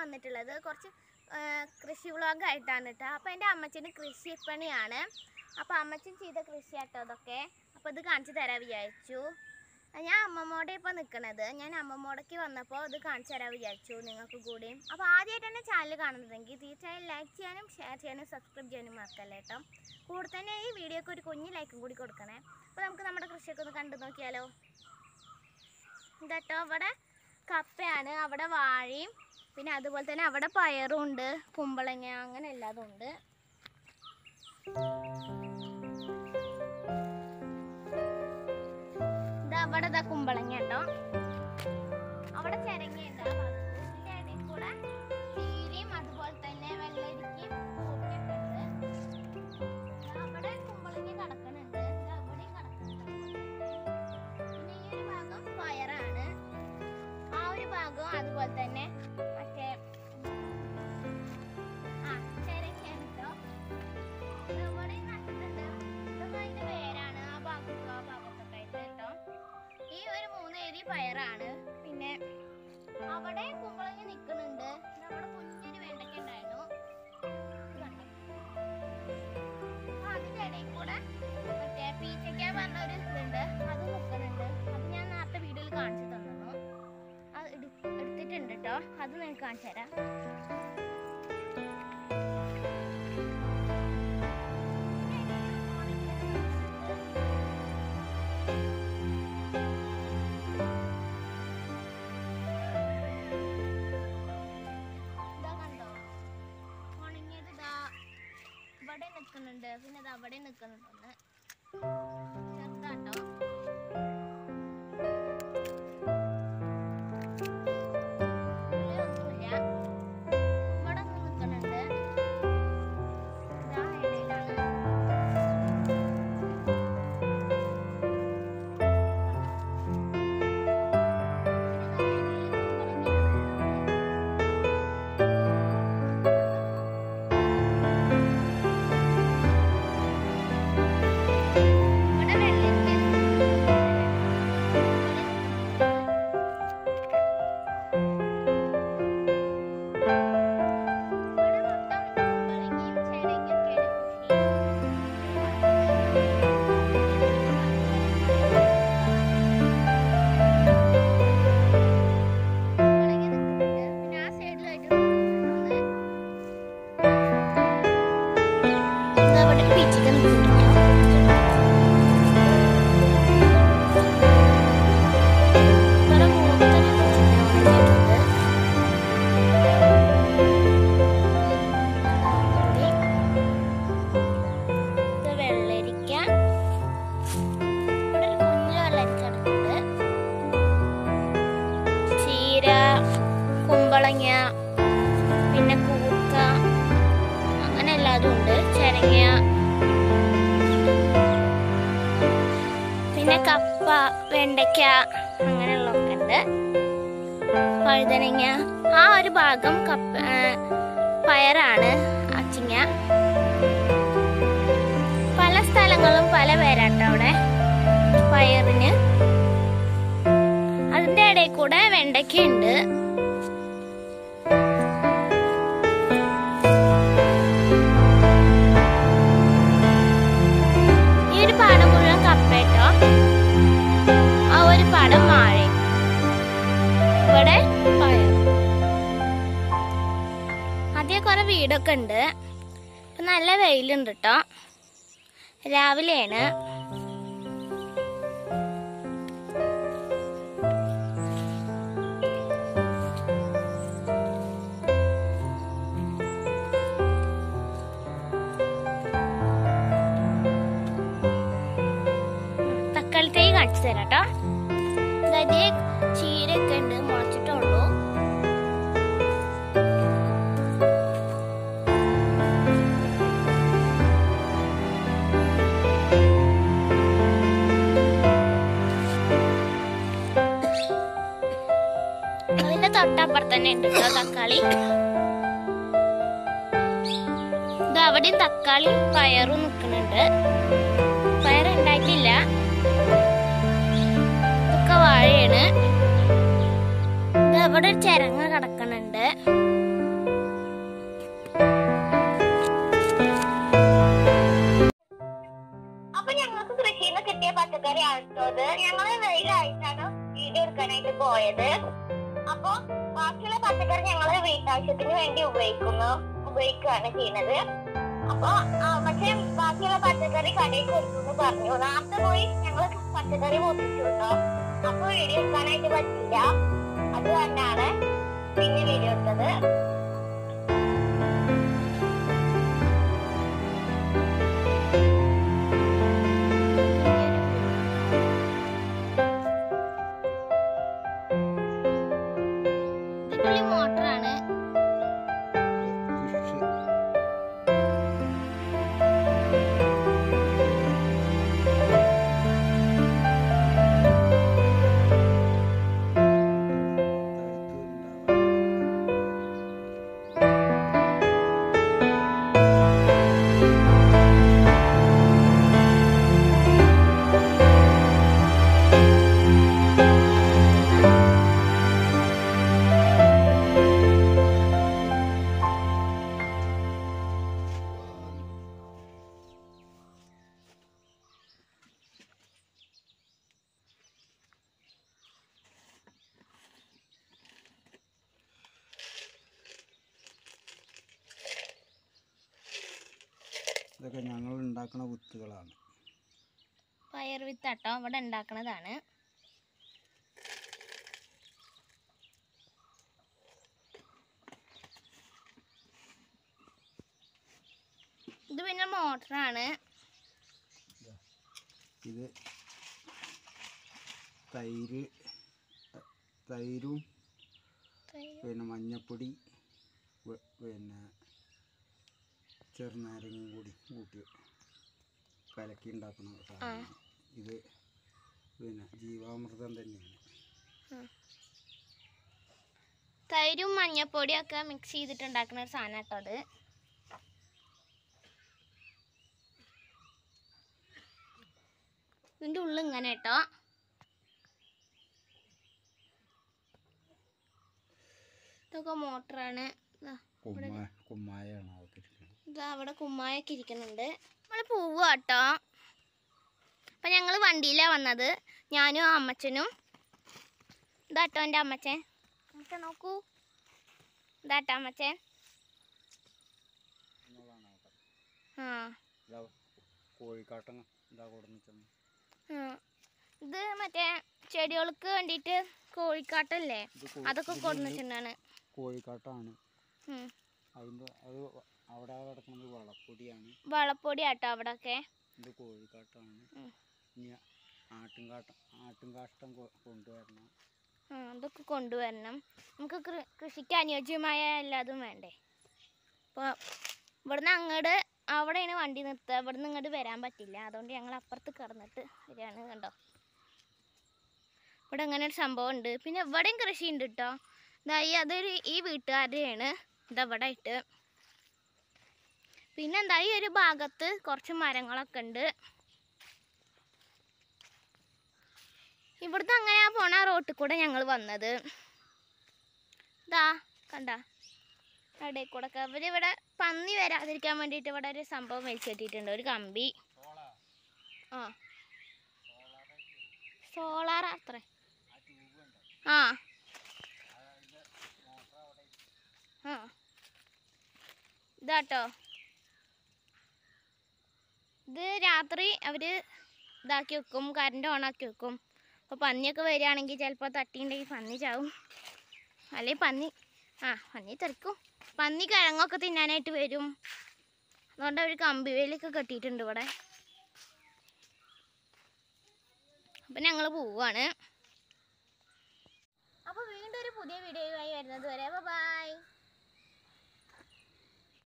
വന്നിട്ടുള്ളത് കുറച്ച് കൃഷി വ്ളോഗ് ആയിട്ടാണ് കേട്ടോ. അപ്പോൾ എൻ്റെ അമ്മച്ചന് കൃഷിപ്പണിയാണ്. അപ്പോൾ അമ്മച്ചൻ ചെയ്ത കൃഷി കേട്ടോ അതൊക്കെ. അപ്പോൾ ഇത് കാണിച്ചു തരാൻ വിചാരിച്ചു. ഞാൻ അമ്മമ്മോടെ ഇപ്പോൾ നിൽക്കണത്. ഞാൻ അമ്മമ്മോടേക്ക് വന്നപ്പോൾ ഇത് കാണിച്ചു തരാൻ വിചാരിച്ചു നിങ്ങൾക്ക് കൂടിയും. അപ്പോൾ ആദ്യമായിട്ട് തന്നെ ചാനൽ കാണുന്നതെങ്കിൽ തീർച്ചയായും ലൈക്ക് ചെയ്യാനും ഷെയർ ചെയ്യാനും സബ്സ്ക്രൈബ് ചെയ്യാനും മറക്കല്ലേ കേട്ടോ. കൂടെ തന്നെ ഈ വീഡിയോക്ക് ഒരു കുഞ്ഞ് ലൈക്കും കൂടി കൊടുക്കണേ. അപ്പോൾ നമുക്ക് നമ്മുടെ കൃഷിയൊക്കെ ഒന്ന് കണ്ടു നോക്കിയാലോ. ഇതട്ടോ അവിടെ കപ്പയാണ്, അവിടെ വാഴയും, പിന്നെ അതുപോലെ തന്നെ അവിടെ പയറും ഉണ്ട്, കുമ്പളങ്ങ, അങ്ങനെ എല്ലാതും ഉണ്ട്. അവിടെ ഇതാ കുമ്പളങ്ങ ഉണ്ടോ, അവിടെ ചിരങ്ങയുണ്ട്. ഇതിൻ്റെ ഇടയിൽ കൂടെ ചീരയും അതുപോലെ തന്നെ വെള്ളരിക്കയും കൂട്ടിയിട്ടുണ്ട്. അവിടെ കുമ്പളങ്ങ കിടക്കുന്നുണ്ട്, അവിടെയും കിടക്കുന്നുണ്ട്. പിന്നെ ഈ ഒരു ഭാഗം പയറാണ്, ആ ഒരു ഭാഗം അതുപോലെ തന്നെ മറ്റേ ചിരങ്ങയാണ് കേട്ടോ. ഇവിടെയും നട്ടിട്ടുണ്ട്. ഇതൊക്കെ അതിൻ്റെ വേരാണ്. ആ ഭാഗത്തും ആ ഭാഗത്തൊക്കെ ആയിട്ട് കേട്ടോ. ഈ ഒരു 3 ഏരി പയറാണ്. പിന്നെ അവിടെ കുമ്പളങ്ങ നിൽക്കുന്നുണ്ട്. നമ്മുടെ കുഞ്ഞൊരു വെണ്ടയ്ക്ക ഉണ്ടായിരുന്നു, അതിൻ്റെ ഇടയിൽ കൂടെ മറ്റേ പീച്ചയ്ക്ക പറഞ്ഞൊരു ഇതുണ്ട്, അത് നിൽക്കുന്നുണ്ട്. അത് ഞാൻ നേരത്തെ വീഡിയോയിൽ കാണിച്ചു തന്നു. അത് എടുത്തിട്ടുണ്ട് കേട്ടോ, അത് ഞാൻ കാണിച്ചു തരാം. ഇവിടെ നിൽക്കുന്നുണ്ട്, പിന്നെ അത് അവിടെ നിൽക്കുന്നുണ്ട്. ചെറുതാട്ടോ. ഒന്നുമില്ല, ഇവിടെ ഒന്ന് നിൽക്കുന്നുണ്ട്. ഇതാ ഇടയിലാണ്. കുമ്പളങ്ങ, പിന്നെ കൂക്ക, അങ്ങനെ എല്ലാതും ഉണ്ട്. ചിരങ്ങ, പിന്നെ കപ്പ, വെണ്ടയ്ക്ക, അങ്ങനെയുള്ളതൊക്കെ ഉണ്ട്. വഴുതനങ്ങ, ആ ഒരു ഭാഗം പയറാണ്, അച്ചിങ്ങ. പല സ്ഥലങ്ങളും പല പേരാട്ടോ അവിടെ പയറിന്. അതിൻ്റെ ഇടയിൽ കൂടെ വെണ്ടയ്ക്ക ഉണ്ട്. ഈ ഒരു പാടം മുഴുവൻ കപ്പേട്ടോ, ആ ഒരു പാടം വാഴ, ഇവിടെ പയർ. അതേ കുറെ വീടൊക്കെ ഉണ്ട്. ഇപ്പൊ നല്ല വെയിലുണ്ട് കേട്ടോ, രാവിലെയാണ്. തക്കാളി കാണിച്ചു തരാം കേട്ടോ. അതായത് ചീരയൊക്കെ ഉണ്ട്, മുളച്ചിട്ടുള്ളൂ. അതിന്റെ തൊട്ടപ്പുറത്ത് തന്നെ ഉണ്ട് കേട്ടോ തക്കാളി. ഇത് അവിടെയും തക്കാളി പയറും നിൽക്കുന്നുണ്ട്. പയറുണ്ടായിട്ടില്ല, ഇതൊക്കെ വാഴയാണ്. ഇത് അവിടെ ഒരു ചിരങ്ങ കിടക്കണുണ്ട്. പച്ചക്കറി ആട്ടത് ഞങ്ങൾ വെയിലായിട്ടാണ് വീഡിയോ എടുക്കാനായിട്ട് പോയത്. അപ്പൊ ബാക്കിയുള്ള പച്ചക്കറി ഞങ്ങൾ വീട്ടാവശ്യത്തിന് വേണ്ടി ഉപയോഗിക്കുകയാണ് ചെയ്യുന്നത്. അപ്പൊ പക്ഷെ ബാക്കിയുള്ള പച്ചക്കറി കടയിൽ കൊടുക്കുമെന്ന് പറഞ്ഞു. നേരത്തെ പോയി ഞങ്ങൾ പച്ചക്കറി പൊട്ടിച്ചുണ്ടോ, അപ്പൊ വീഡിയോ എടുക്കാനായിട്ട് പറ്റില്ല. അത് തന്നെയാണ് പിന്നെ വീഡിയോ എടുത്തത്. മോട്ടറാണ്. ഇതൊക്കെ ഞങ്ങൾ ഉണ്ടാക്കുന്ന വിത്തുകളാണ്. പയർ വിത്താട്ടോ ഇവിടെ ഉണ്ടാക്കുന്നതാണ്. ഇത് പിന്നെ മോട്ടറാണ്. ഇത് തൈരും പിന്നെ മഞ്ഞപ്പൊടി പിന്നെ ചെറുനാരങ്ങയും കൂട്ടി കലക്കി ഉണ്ടാക്കുന്ന സാധനം. ഇത് പിന്നെ ജീവാമൃതം തന്നെയാണ്. തൈരും മഞ്ഞപ്പൊടിയും ഒക്കെ മിക്സ് ചെയ്തിട്ട് ഉണ്ടാക്കുന്ന ഒരു സാധനം കേട്ടോ അത്. ഇതിൻ്റെ ഉള്ളിൽ ഇങ്ങനെ കേട്ടോ. ഇതൊക്കെ മോട്ടറാണ്. ഇതാ അവിടെ കുമ്മായൊക്കെ ഇരിക്കുന്നുണ്ട്. നമ്മൾ പോവുക കേട്ടോ. അപ്പം ഞങ്ങൾ വണ്ടിയിലാണ് വന്നത്, ഞാനും അമ്മച്ചനും. ഇതാട്ടോ എൻ്റെ അമ്മച്ചൻ. അമ്മച്ചൻ നോക്കൂ, ഇതാട്ടോ അമ്മച്ചൻ. ഇത് മറ്റേ ചെടികൾക്ക് വേണ്ടിയിട്ട് കോഴിക്കാട്ടല്ലേ, അതൊക്കെ കൊടുന്നിട്ടുണ്ടാണ്. കോഴിക്കാട്ടാണ്. അതിൻ്റെ അത് അവിടെ കിടക്കുന്നത് വളപ്പൊടിയാണ്. വളപ്പൊടിയാട്ടോ അവിടെയൊക്കെ. ഇത് കോഴിക്കാട്ടാണ്. ഇനി ആട്ടുംകാഷ്ടം കൊണ്ടുവരണം. അതൊക്കെ കൊണ്ടുവരണം. നമുക്ക് കൃഷിക്ക് അനുയോജ്യമായ എല്ലാതും വേണ്ടേ. അപ്പോൾ ഇവിടുന്ന് അങ്ങോട്ട് അവിടെയാണ് വണ്ടി നിർത്തുക. ഇവിടുന്ന് ഇങ്ങോട്ട് വരാൻ പറ്റില്ല. അതുകൊണ്ട് ഞങ്ങൾ അപ്പുറത്ത് കിടന്നിട്ട് വരികയാണ്. കണ്ടോ, ഇവിടെ അങ്ങനെ ഒരു സംഭവം ഉണ്ട്. പിന്നെ ഇവിടെയും കൃഷി ഉണ്ട് കേട്ടോ. ഈ വീട്ടുകാരുടെയാണ് ഇതവിടെ ആയിട്ട്. പിന്നെന്താ ഈ ഒരു ഭാഗത്ത് കുറച്ച് മരങ്ങളൊക്കെ ഉണ്ട്. ഇവിടുന്ന് അങ്ങനെ പോണ റോട്ടിൽ കൂടെ ഞങ്ങൾ വന്നത്. ഇതാ കണ്ട ഇടയിൽ കൂടെ ഒക്കെ ഇവരിവിടെ പന്നി വരാതിരിക്കാൻ വേണ്ടിയിട്ട് ഇവിടെ ഒരു സംഭവം വലിച്ചെട്ടിട്ടുണ്ട്, ഒരു കമ്പി. സോളാർ അത്ര. ഇതാട്ടോ, ഇത് രാത്രി അവർ ഇതാക്കി വെക്കും, കറണ്ട് ഓണാക്കി വെക്കും. അപ്പോൾ പന്നിയൊക്കെ വരികയാണെങ്കിൽ ചിലപ്പോൾ തട്ടിയിട്ടുണ്ടെങ്കിൽ പന്നി ചാവും, അല്ലെങ്കിൽ പന്നി തെറിക്കും. പന്നി കിഴങ്ങൊക്കെ തിന്നാനായിട്ട് വരും. അതുകൊണ്ട് അവർ കമ്പി വേലിയൊക്കെ കെട്ടിയിട്ടുണ്ട് ഇവിടെ. അപ്പം ഞങ്ങൾ പോവുകയാണ്. അപ്പോൾ വീണ്ടും ഒരു പുതിയ വീഡിയോയുമായി വരുന്നത് വരെ ബൈ.